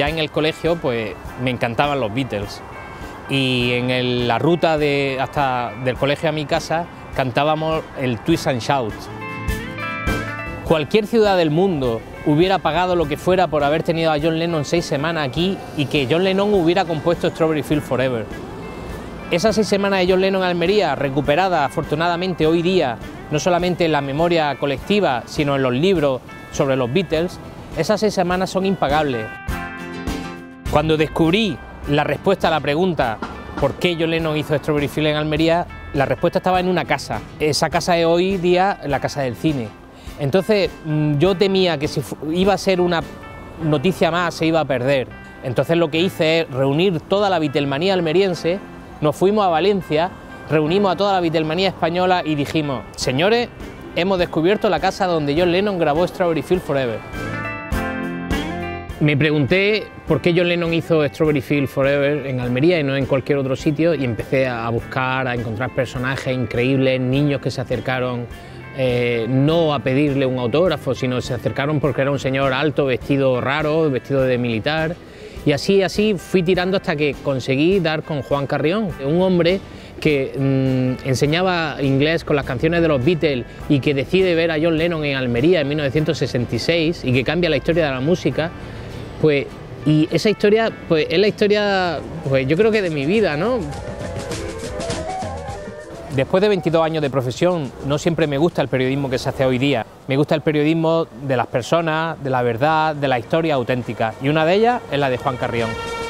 ya en el colegio pues me encantaban los Beatles y en la ruta hasta del colegio a mi casa cantábamos el Twist and Shout. Cualquier ciudad del mundo hubiera pagado lo que fuera por haber tenido a John Lennon 6 semanas aquí y que John Lennon hubiera compuesto Strawberry Fields Forever. Esas 6 semanas de John Lennon en Almería, recuperadas afortunadamente hoy día, no solamente en la memoria colectiva, sino en los libros sobre los Beatles, esas 6 semanas son impagables. Cuando descubrí la respuesta a la pregunta ¿por qué John Lennon hizo Strawberry Fields en Almería?, la respuesta estaba en una casa. Esa casa es hoy día la Casa del Cine. Entonces yo temía que si iba a ser una noticia más se iba a perder. Entonces lo que hice es reunir toda la Beatlemanía almeriense, nos fuimos a Valencia, reunimos a toda la Beatlemanía española y dijimos: señores, hemos descubierto la casa donde John Lennon grabó Strawberry Fields Forever. Me pregunté por qué John Lennon hizo Strawberry Fields Forever en Almería y no en cualquier otro sitio, y empecé a buscar, a encontrar personajes increíbles, niños que se acercaron no a pedirle un autógrafo, sino se acercaron porque era un señor alto, vestido raro, vestido de militar, y así fui tirando hasta que conseguí dar con Juan Carrión, un hombre que enseñaba inglés con las canciones de los Beatles y que decide ver a John Lennon en Almería en 1966 y que cambia la historia de la música. Pues, y esa historia pues, es la historia, pues, yo creo que de mi vida, ¿no? Después de 22 años de profesión, no siempre me gusta el periodismo que se hace hoy día. Me gusta el periodismo de las personas, de la verdad, de la historia auténtica. Y una de ellas es la de Juan Carrión.